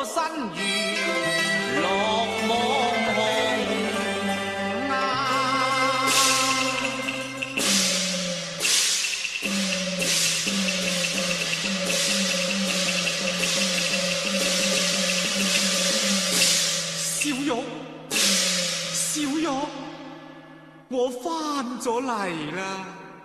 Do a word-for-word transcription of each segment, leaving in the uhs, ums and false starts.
身如落網紅顏。小玉，小玉，我返咗嚟啦！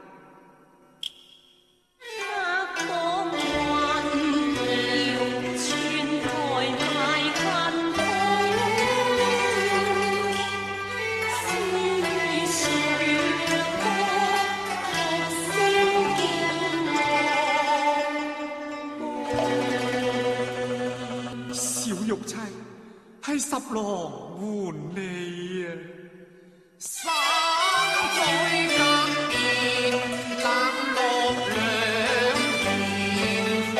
係十郎喚你啊！三載隔別，冷落兩件風，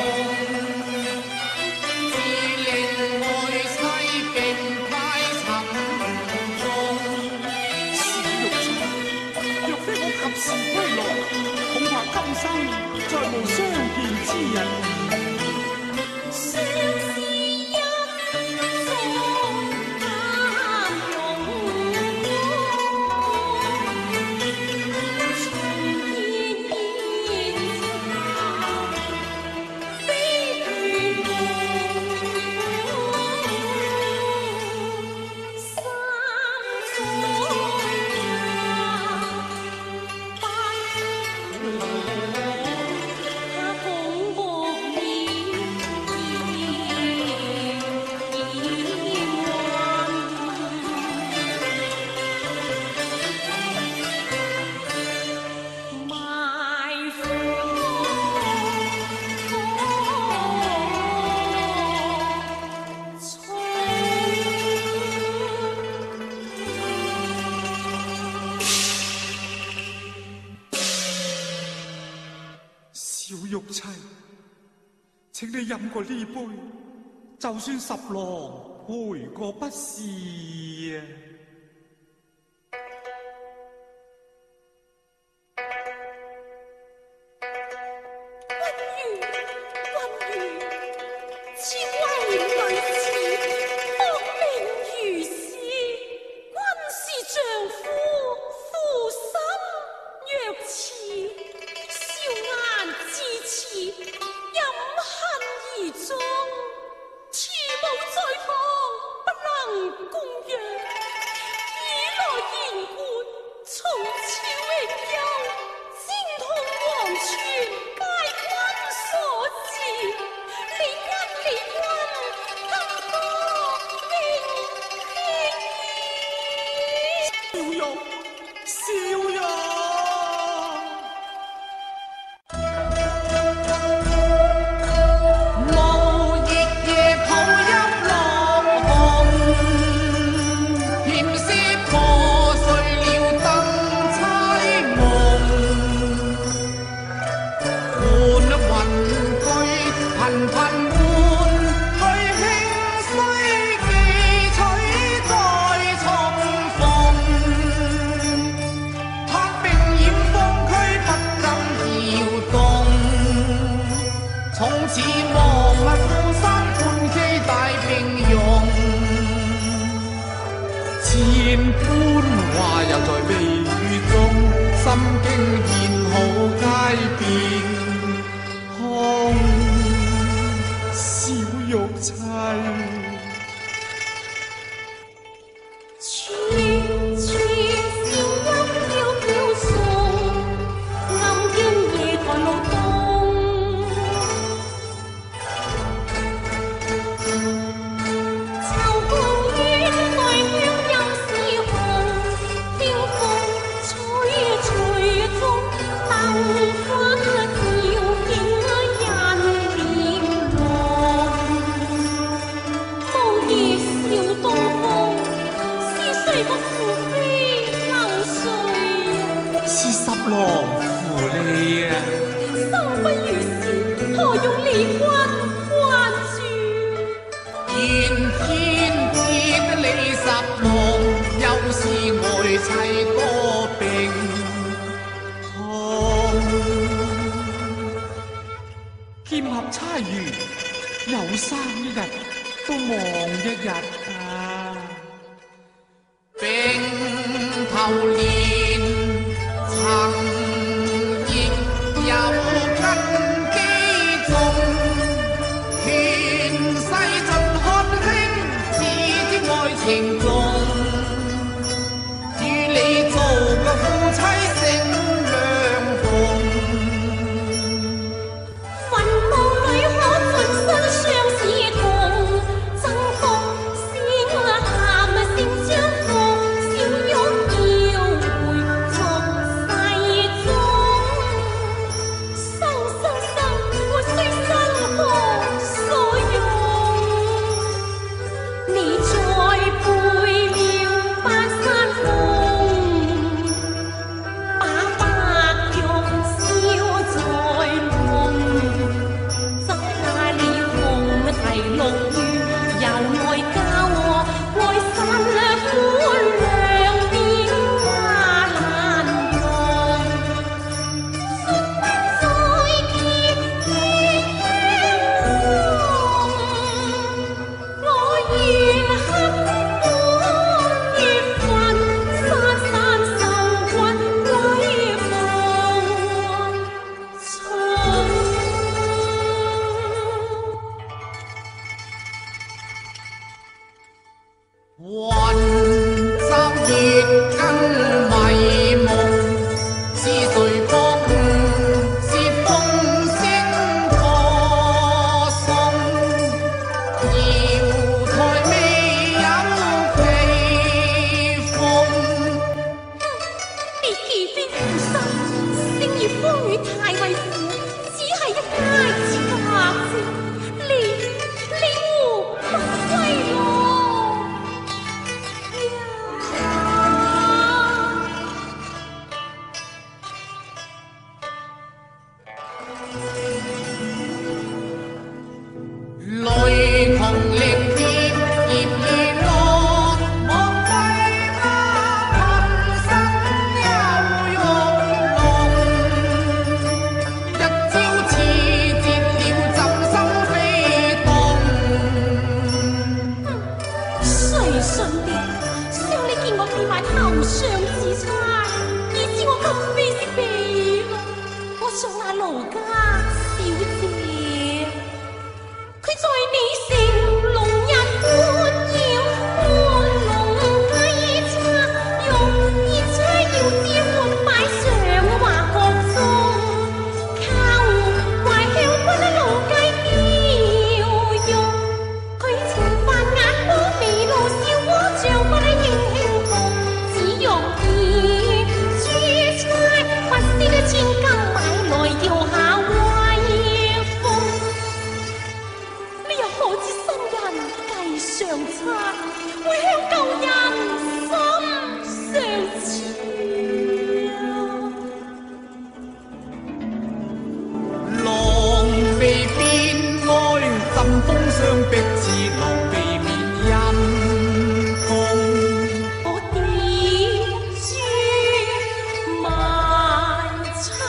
自令愛妻並太沉重。小玉妻，若非我及時歸來，恐怕今生再無相見之日。玉妻，請你飲過呢杯，就算十郎賠過不是啊！ 君如，君如，千位女子，惡名如是，君是丈夫，負心若此。笑顏至此，飲恨而終，慈母在旁，不能供養，以來言冠，從此永休，精通黃泉，皆君所致，理君理君，更多名聽。 笑玉，笑玉。千般話又在微雨中，心經現好皆變空。小玉妻。是十郎扶你啊！ 心不如是，何用離君關注？ 願天接你十郎，又是愛妻多病痛。劍合釵圓，有生一日都忙一日啊！ 并頭連曾亦有根基重，勸世盡看輕自的愛情重，與你做個夫妻性兩逢。 墳墓裏可盡身相思痛，爭風先喊聲相逢，笑容要回從世中。生生生活雖生何所用？你在背了半山峰，把白玉燒在夢。執下了紅提綠月，由愛交和愛散歡兩邊加難容。再見天空，我願刻滿月份，山山受困鬼夢重。 雲罩月根迷夢，是誰撲是風聲歌頌，瑤台未有奇逢。 別其非負心，星月風雨太為苦，只係一街之隔啫。你你胡不歸咯？ 雷同力竭業已落，莫為那貧身憂玉龍。一朝刺折了怎心飛動？ 誰信的？想你見我披埋頭上紫釵，已知我今非昔比啦。我想那盧家小姐，佢在你城龍日歡要歡龍雞叉，用熱叉要招喚擺上華閣中，靠懷香檳老雞調用，佢情泛眼波眉露笑窩像不英雄，只用熱珠釵不思千金買來搖下威風。你又可知新人計上策，會向舊人心上刺啊！ 狼未變愛，針鋒相逼似狼避免陰公。 我點珠埋叉，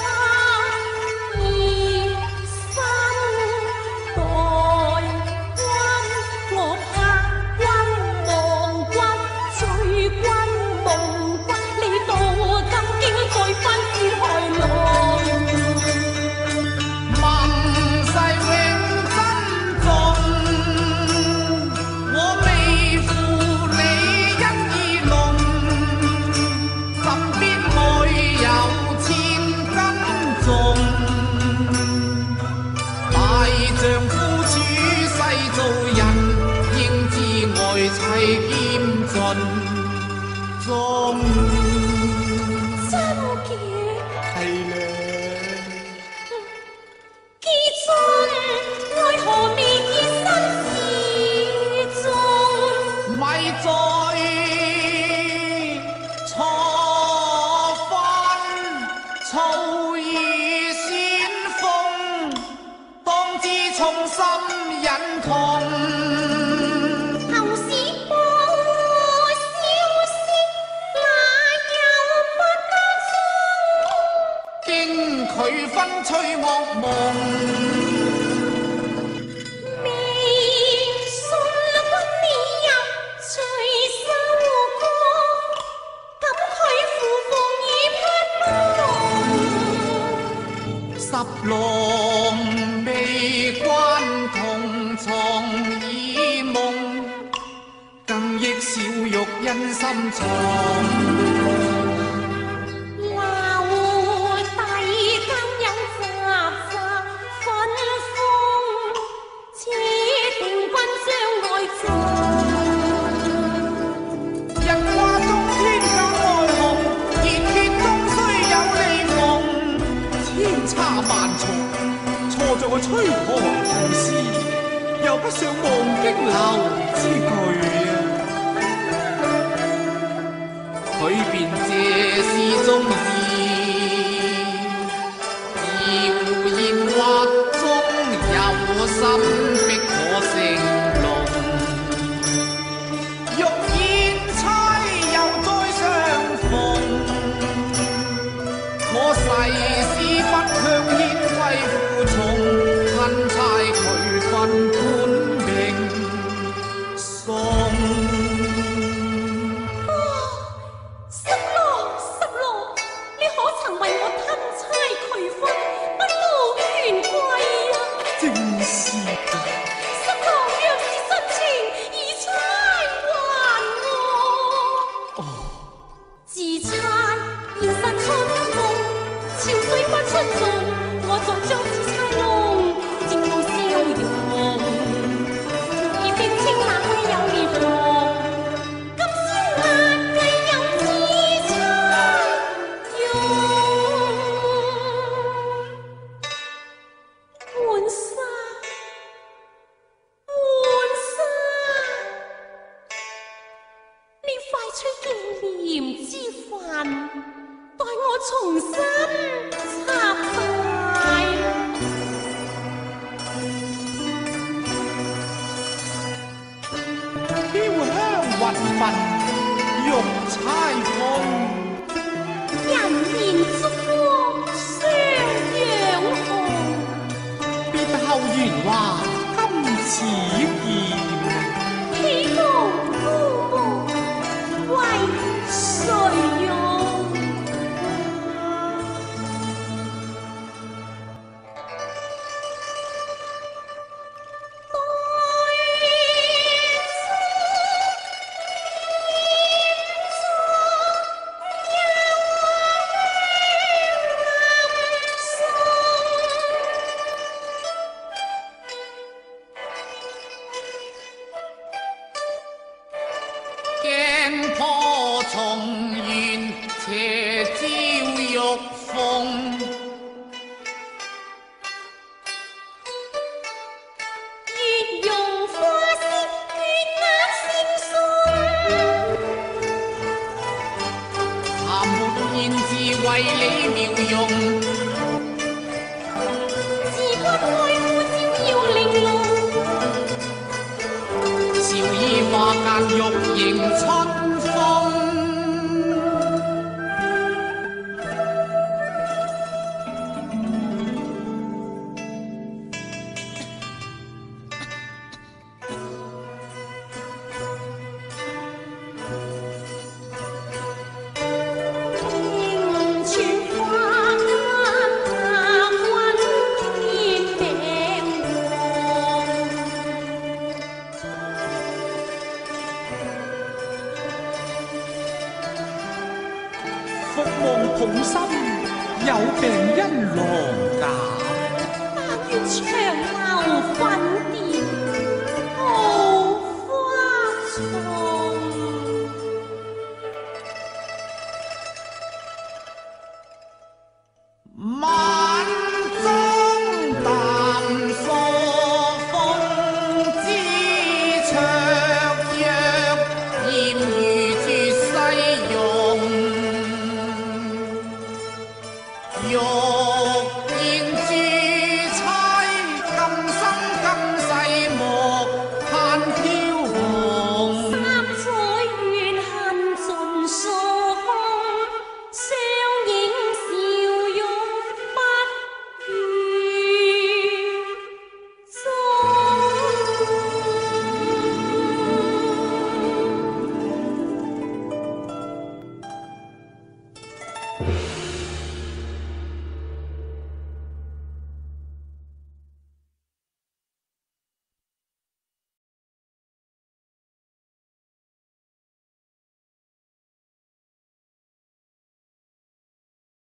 以身待君，我怕君忘君，醉君夢君，你到今經再分知海浪。 盟誓永珍重，我未負你一意濃，怎必愛有千斤重？大丈夫處世做人，應知愛妻兼盡忠義。 真嘅。 係咧， 既盡愛何未結身之中？ 咪在錯分草兒先鋒，當知從心隱痛。 後事報消息那日重。 老弟今有杂杂分封，且定君將來做。 人話中天格外紅，熱血終須有利夢。千差萬錯，錯在我吹破唐詩，又不想忘經流之句啊！佢便這是中意，而胡言惑中有心逼我成龍。欲言妻又再相逢，可世事不向獻貴負重，恨差佢分本命送。